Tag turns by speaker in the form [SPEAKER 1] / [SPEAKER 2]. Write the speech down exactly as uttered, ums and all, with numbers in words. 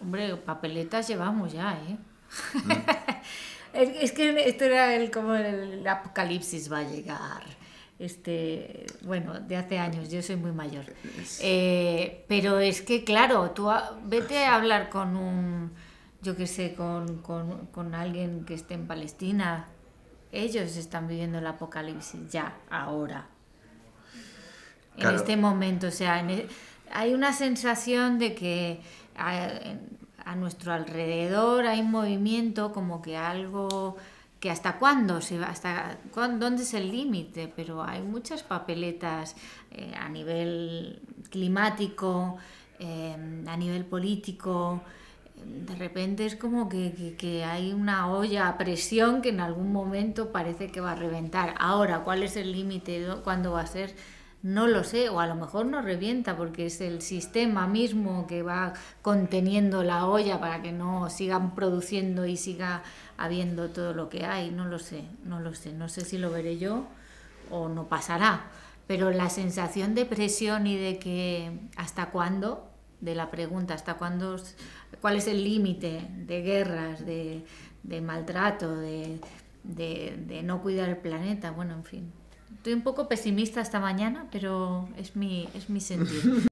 [SPEAKER 1] Hombre, papeletas llevamos ya, ¿eh?
[SPEAKER 2] Mm.
[SPEAKER 1] es, es que esto era el, como el apocalipsis va a llegar. Este, bueno, de hace años, yo soy muy mayor. Eh, pero es que, claro, tú a, vete a hablar con un, yo qué sé, con, con, con alguien que esté en Palestina. Ellos están viviendo el apocalipsis ya, ahora, en
[SPEAKER 2] Claro,
[SPEAKER 1] este momento. O sea, en e- hay una sensación de que a, a nuestro alrededor hay un movimiento como que algo que hasta cuándo se va, hasta cuándo, dónde es el límite, pero hay muchas papeletas eh, a nivel climático, eh, a nivel político. De repente es como que, que, que hay una olla a presión que en algún momento parece que va a reventar. Ahora, ¿cuál es el límite? ¿Cuándo va a ser? No lo sé, o a lo mejor no revienta porque es el sistema mismo que va conteniendo la olla para que no sigan produciendo y siga habiendo todo lo que hay. No lo sé, no lo sé. No sé si lo veré yo o no pasará. Pero la sensación de presión y de que hasta cuándo, de la pregunta, hasta cuándo, cuál es el límite de guerras, de, de maltrato, de, de, de no cuidar el planeta, bueno, en fin. Estoy un poco pesimista esta mañana, pero es mi, es mi sentir.